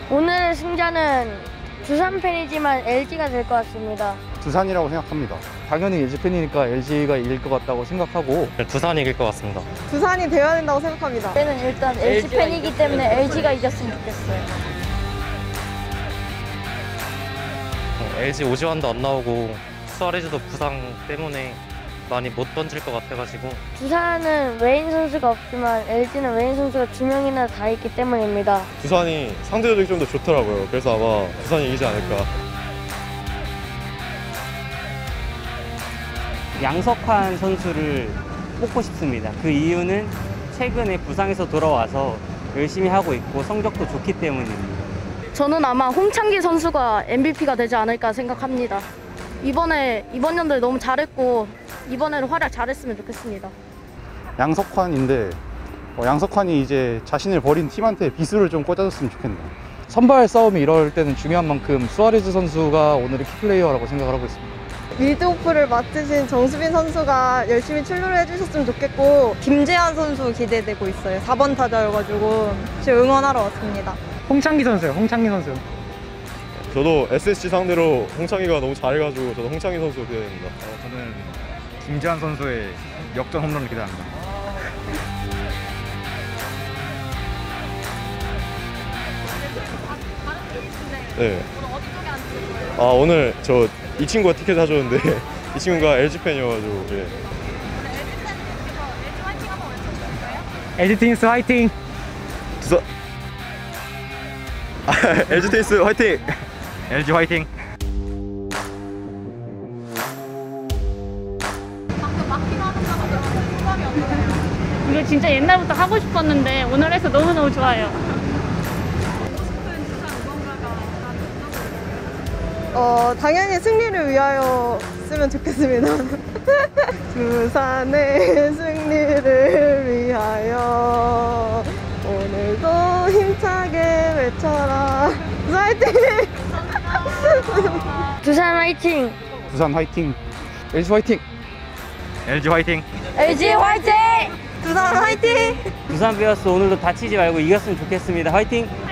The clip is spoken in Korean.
오늘의 승자는 두산 팬이지만 LG가 될 것 같습니다. 두산이라고 생각합니다. 당연히 LG 팬이니까 LG가 이길 것 같다고 생각하고 두산이 이길 것 같습니다. 두산이 되어야 된다고 생각합니다. 저는 일단 LG 팬이기 때문에 LG가 이겼으면 좋겠어요. LG 오지환도 안 나오고 수아레즈도 부상 때문에 많이 못 던질 것 같아가지고 두산은 외인 선수가 없지만 LG는 외인 선수가 2명이나 다 있기 때문입니다. 두산이 상대적으로 좀 더 좋더라고요. 그래서 아마 두산이 이기지 않을까. 양석환 선수를 뽑고 싶습니다. 그 이유는 최근에 부상에서 돌아와서 열심히 하고 있고 성적도 좋기 때문입니다. 저는 아마 홍창기 선수가 MVP가 되지 않을까 생각합니다. 이번 연도에 너무 잘했고 이번에는 활약 잘했으면 좋겠습니다. 양석환인데 양석환이 이제 자신을 버린 팀한테 비수를 좀 꽂아줬으면 좋겠네요. 선발 싸움이 이럴 때는 중요한 만큼 수아레즈 선수가 오늘의 키플레이어라고 생각을 하고 있습니다. 리드오프를 맡으신 정수빈 선수가 열심히 출루를 해주셨으면 좋겠고 김재환 선수 기대되고 있어요. 4번 타자여가지고 지금 응원하러 왔습니다. 홍창기 선수요. 홍창기 선수. 저도 SSG 상대로 홍창기가 너무 잘해가지고 저도 홍창기 선수 기대됩니다. 저는 김재환 선수의 역전 홈런을 기대합니다. 네. 오늘 저 이 친구가 티켓 사줬는데 이 친구가 LG 팬이어가지고 예. LG 트윈스 화이팅! 두산 LG 테니스 화이팅! LG 화이팅! 이거 진짜 옛날부터 하고 싶었는데 오늘 해서 너무너무 좋아요. 당연히 승리를 위하여 쓰면 좋겠습니다. 두산의 승리를 위하여 오늘도 힘차게 외쳐라. 두산 화이팅! 두산 화이팅! 두산 화이팅! LG 화이팅! LG 화이팅! LG 화이팅! 두산 화이팅! 두산 베어스 오늘도 다치지 말고 이겼으면 좋겠습니다. 화이팅!